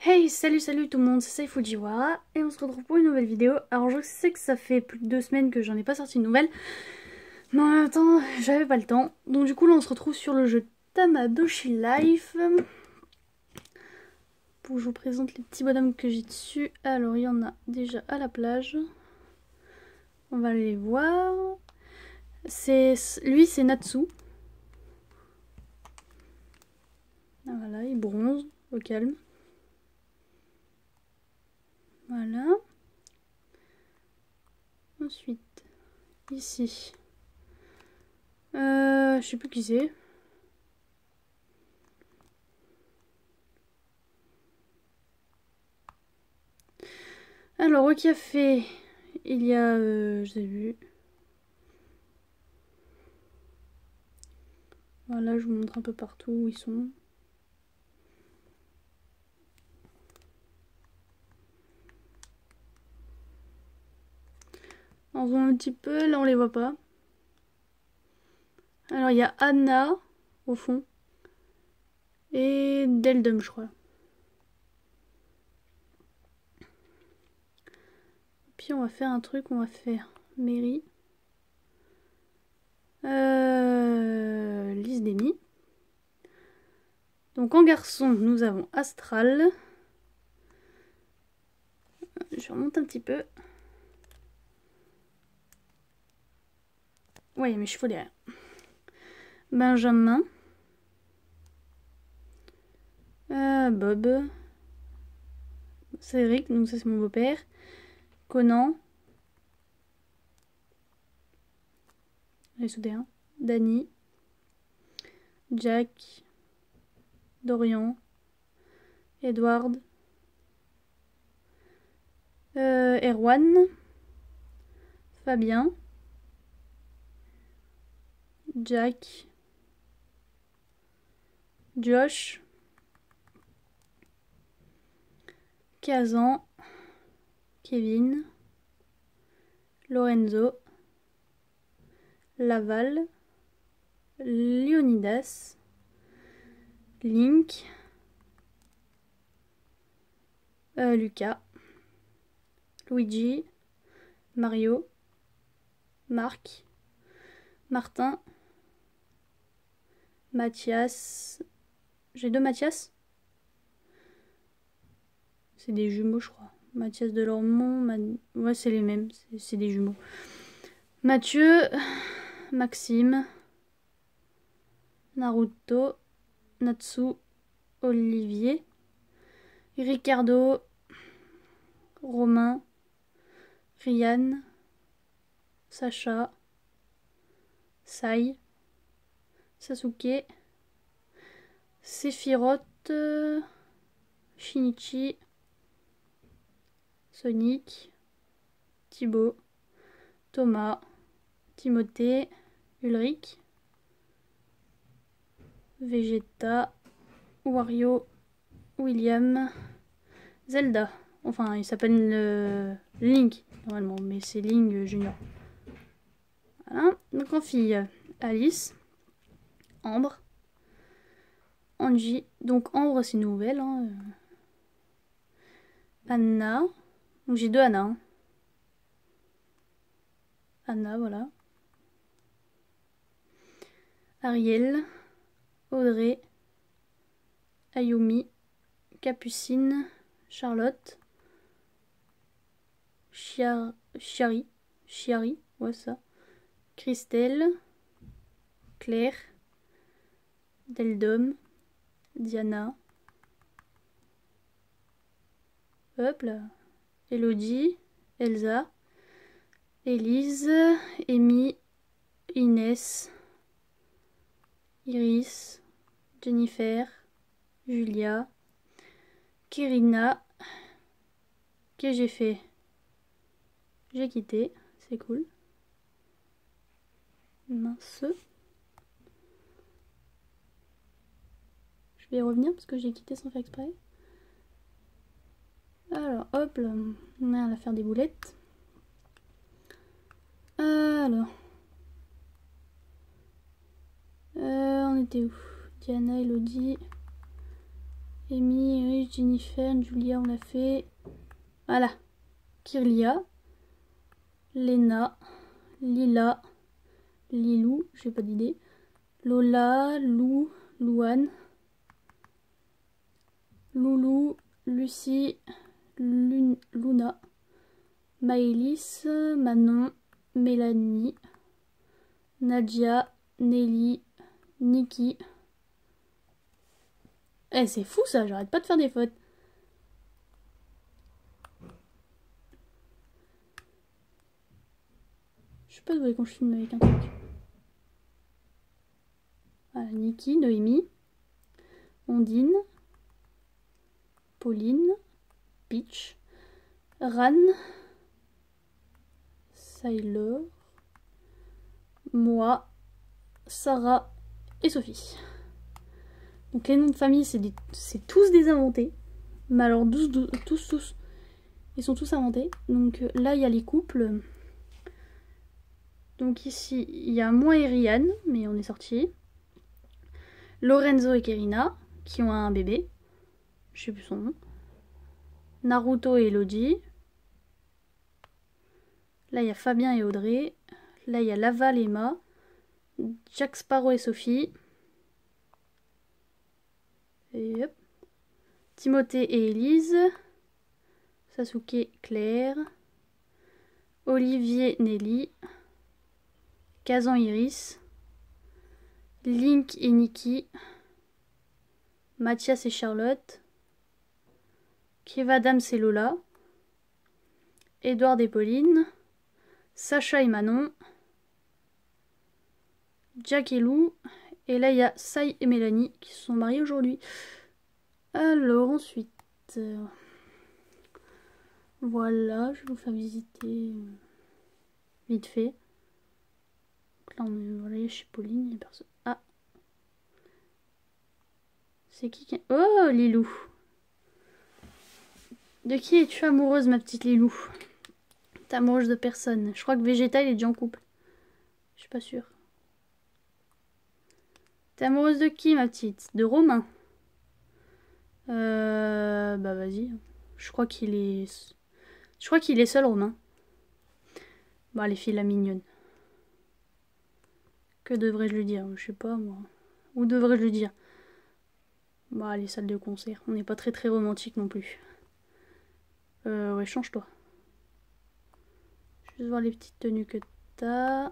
Hey, salut tout le monde, c'est Saif Fujiwara et on se retrouve pour une nouvelle vidéo. Alors je sais que ça fait plus de 2 semaines que j'en ai pas sorti une nouvelle, mais en même temps j'avais pas le temps. Donc du coup là on se retrouve sur le jeu Tamagotchi Life. Pour que je vous présente les petits bonhommes que j'ai dessus. Alors il y en a déjà à la plage. On va aller les voir. Lui c'est Natsu. Voilà, il bronze au calme. Voilà. Ensuite, ici. Je sais plus qui c'est. Alors au café, il y a, je l'ai vu. Voilà, je vous montre un peu partout où ils sont. On voit un petit peu, là on les voit pas. Alors il y a Anna au fond. Et Deldum je crois. Puis on va faire un truc, on va faire Mary. Lise d'Amy. Donc en garçon, nous avons Astral. Je remonte un petit peu. Ouais, il y a mes chevaux derrière. Benjamin. Bob. Cédric, donc ça c'est mon beau-père. Conan. Les souterrains. Danny. Jack. Dorian. Edward. Erwan. Fabien. Jack. Josh. Kazan. Kevin. Lorenzo. Laval. Leonidas. Link. Lucas. Luigi. Mario. Marc. Martin. Mathias. J'ai 2 Mathias. C'est des jumeaux, je crois. Mathias Delormont. Ouais, c'est les mêmes. C'est des jumeaux. Mathieu. Maxime. Naruto. Natsu. Olivier. Ricardo. Romain. Ryan. Sacha. Sai. Sasuke. Sephiroth. Shinichi. Sonic. Thibaut. Thomas. Timothée. Ulrich. Vegeta. Wario. William. Zelda. Enfin, il s'appelle Link, normalement, mais c'est Link Junior. Voilà. Donc en fille, Alice. Ambre. Angie. Donc Ambre, c'est une nouvelle. Hein. Anna. Donc j'ai 2 Anna. Hein. Anna, voilà. Ariel. Audrey. Ayumi. Capucine. Charlotte. Chiari. Ouais, ça. Christelle. Claire. Deldom. Diana. Hop là. Elodie. Elsa. Élise. Amy. Inès. Iris. Jennifer. Julia. Kirina. Que j'ai fait? J'ai quitté. C'est cool. Mince. Je vais y revenir parce que j'ai quitté sans faire exprès. Alors, hop là. On va faire des boulettes. Alors. On était où? Diana, Elodie. Amy, Alice, Jennifer, Julia, on l'a fait. Voilà. Kirlia, Lena, Lila, Lilou, j'ai pas d'idée. Lola, Lou, Louane, Loulou, Lucie, Luna, Maëlys, Manon, Mélanie, Nadia, Nelly, Nikki. Eh, c'est fou ça, j'arrête pas de faire des fautes. Je sais pas d'où quand je filme avec un truc. Voilà, Nikki, Noémie, Ondine, Pauline, Peach, Ran, Sailor, moi, Sarah et Sophie. Donc les noms de famille, c'est tous des inventés. Mais alors tous. Ils sont tous inventés. Donc là, il y a les couples. Donc ici, il y a moi et Ryan, mais on est sortis. Lorenzo et Kerina, qui ont un bébé. Je sais plus son nom. Naruto et Elodie. Là, il y a Fabien et Audrey. Là, il y a Laval et Emma. Jack Sparrow et Sophie. Et hop. Timothée et Élise. Sasuke, Claire. Olivier, Nelly. Kazan, Iris. Link et Nikki. Mathias et Charlotte. Kev Adams et Lola. Edouard et Pauline. Sacha et Manon. Jack et Lou. Et là, il y a Sai et Mélanie qui se sont mariés aujourd'hui. Alors, ensuite... voilà, je vais vous faire visiter vite fait. Donc là, on est voilà, chez Pauline, il n'y a personne. Ah! C'est qui... Oh, Lilou! De qui es-tu amoureuse, ma petite Lilou? T'es amoureuse de personne. Je crois que Vegeta, il est déjà en couple. Je suis pas sûre. T'es amoureuse de qui, ma petite? De Romain. Bah vas-y. Je crois qu'il est... Je crois qu'il est seul, Romain. Bah les filles, la mignonne. Que devrais-je lui dire? Je sais pas, moi. Où devrais-je lui dire? Bah les salles de concert. On n'est pas très romantique non plus. Ouais, change-toi. Juste voir les petites tenues que t'as.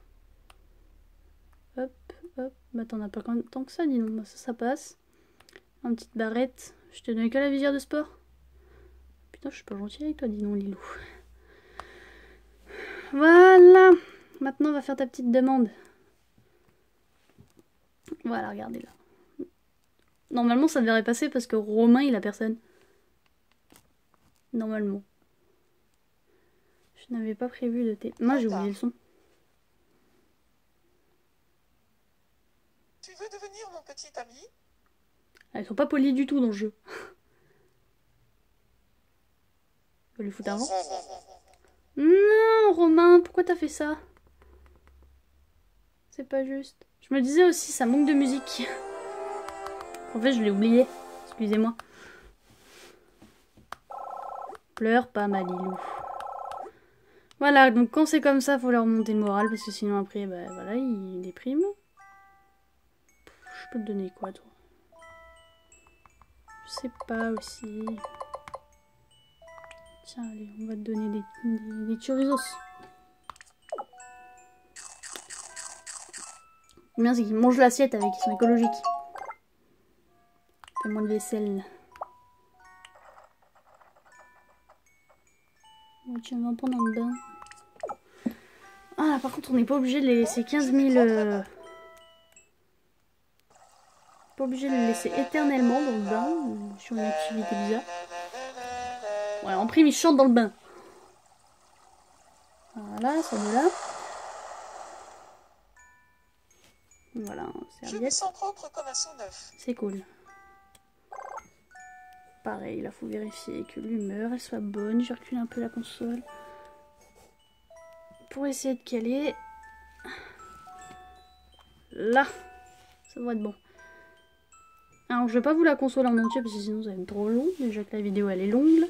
Hop, hop. Bah t'en as pas tant que ça, dis donc. Bah, ça passe. Une petite barrette. Je te donne que la visière de sport. Putain, je suis pas gentille avec toi, dis donc, Lilou. Voilà. Maintenant, on va faire ta petite demande. Voilà, regardez là. Normalement, ça devrait passer parce que Romain, il a personne. Normalement. Je n'avais pas prévu de thé. Moi, j'ai oublié le son. Tu veux devenir mon petit ami? Elles sont pas polies du tout dans le jeu. On va lui foutre un vent. Non, Romain, pourquoi t'as fait ça? C'est pas juste. Je me disais aussi, ça manque de musique. En fait, je l'ai oublié. Excusez-moi. Pleure pas, ma Lilou. Voilà, donc quand c'est comme ça, faut leur remonter le moral, parce que sinon après, bah voilà, il déprime. Je peux te donner quoi, toi? Je sais pas aussi. Tiens, allez, on va te donner des chorizos. Le bien, c'est qu'ils mangent l'assiette avec, ils sont écologiques. Fais moins de vaisselle. Oh, tiens, on va prendre un bain. Ah, par contre, on n'est pas obligé de les laisser 15 000... Pas obligé de les laisser éternellement dans le bain, sur une activité bizarre. Ouais, en prime, ils chantent dans le bain. Voilà, ça de là. Voilà, serviette. Je me sens propre comme un son neuf. C'est cool. Pareil, là, faut vérifier que l'humeur, elle soit bonne. Je recule un peu la console. Pour essayer de caler. Là, ça doit être bon. Alors je vais pas vous la consoler en entier parce que sinon ça va être trop long. Déjà que la vidéo elle est longue.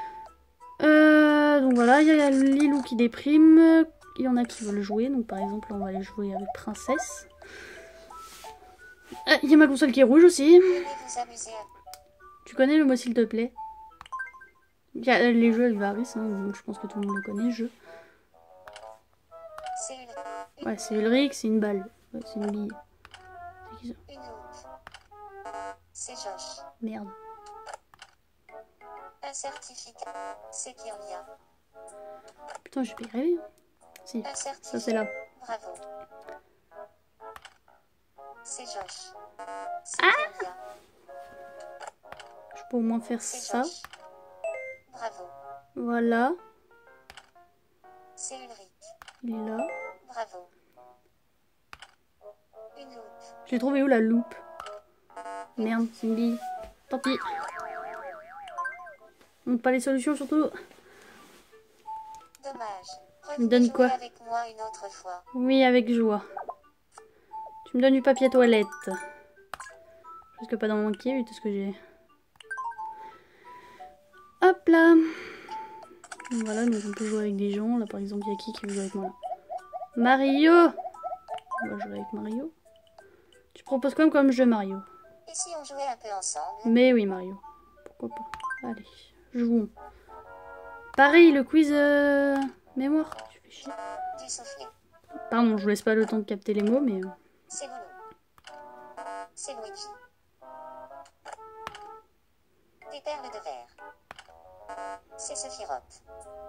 Donc voilà, il y a Lilou qui déprime. Il y en a qui veulent jouer. Donc par exemple on va aller jouer avec Princesse. Il y a ma console qui est rouge aussi. Tu connais le mot s'il te plaît? Les jeux Elvaris, hein, donc je pense que tout le monde le connaît, jeu. Ouais, c'est Ulrich, c'est une balle. Ouais, c'est une bille. C'est qui ça? C'est Josh. Merde. Un certificat. C'est Kyria. Putain, j'ai pas y rêver. Si, ça c'est là. Bravo. C'est Josh. C'est Kyria. Je peux au moins faire ça. Josh. Bravo. Voilà. C'est Ulrich. Il est là. Bravo. Une loupe. Je l'ai trouvé où la loupe? Merde, c'est une bille. Tant pis. On n'a pas les solutions surtout. Dommage. Tu me donnes quoi? Avec moi une autre fois. Oui, avec joie. Tu me donnes du papier toilette. Je risque pas d'en manquer vu tout ce que j'ai. Hop là. Voilà, donc on peut jouer avec des gens. Là par exemple, il y a qui veut jouer avec moi là? Mario. On va jouer avec Mario. Tu proposes quoi comme jeu, Mario? Et si on jouait un peu ensemble? Mais oui, Mario. Pourquoi pas? Allez, jouons. Pareil, le quiz mémoire. Tu fais chier. Du soufflet. Pardon, je vous laisse pas le temps de capter les mots, mais... C'est Loulou. C'est Luigi. Des perles de verre. C'est Sephiroth.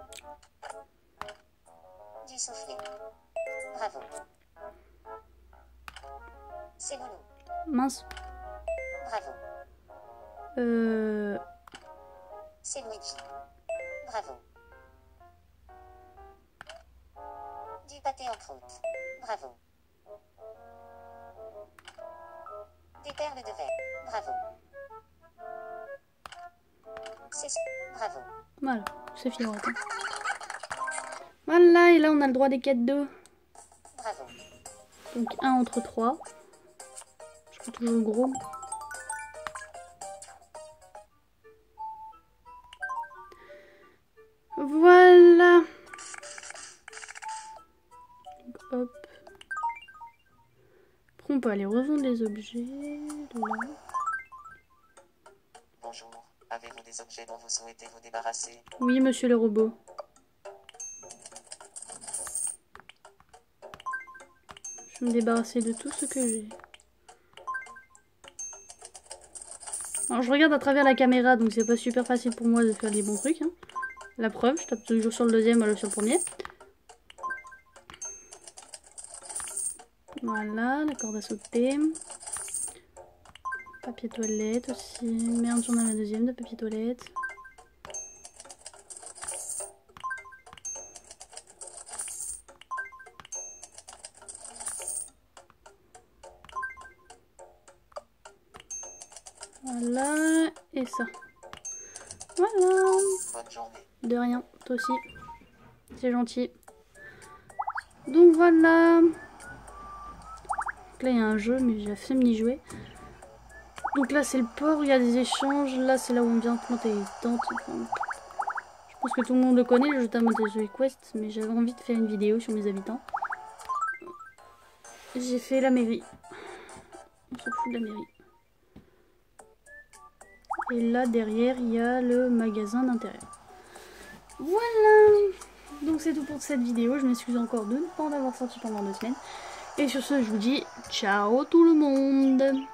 Du soufflet. Bravo. C'est Loulou. Mince. Bravo. C'est Luigi. Bravo. Du pâté en croûte. Bravo. Des perles de verre. Bravo. C'est... Bravo. Voilà, c'est fini. Voilà, et là on a le droit des cadeaux. Bravo. Donc 1 entre 3. Je prends toujours le gros. Voilà. Donc, hop. Après on peut aller revendre les objets. Là. Bonjour. Avez-vous des objets dont vous souhaitez vous débarrasser? Oui, monsieur le robot. Je vais me débarrasser de tout ce que j'ai. Alors je regarde à travers la caméra, donc c'est pas super facile pour moi de faire les bons trucs. Hein. La preuve, je tape toujours sur le deuxième, alors sur le premier. Voilà, la corde à sauter. Papier toilette aussi. Merde, j'en ai la deuxième de papier toilette. Voilà, et ça. Voilà. Bonne journée. De rien, toi aussi. C'est gentil. Donc voilà. Donc là, il y a un jeu, mais j'ai la flemme d'y jouer. Donc là, c'est le port, il y a des échanges. Là, c'est là où on vient planter les tentes. Enfin, je pense que tout le monde le connaît, le jeu Tamotezo Quest, mais j'avais envie de faire une vidéo sur mes habitants. J'ai fait la mairie. On s'en fout de la mairie. Et là, derrière, il y a le magasin d'intérieur. Voilà. Donc c'est tout pour cette vidéo. Je m'excuse encore de ne pas en avoir sorti pendant 2 semaines. Et sur ce, je vous dis ciao tout le monde.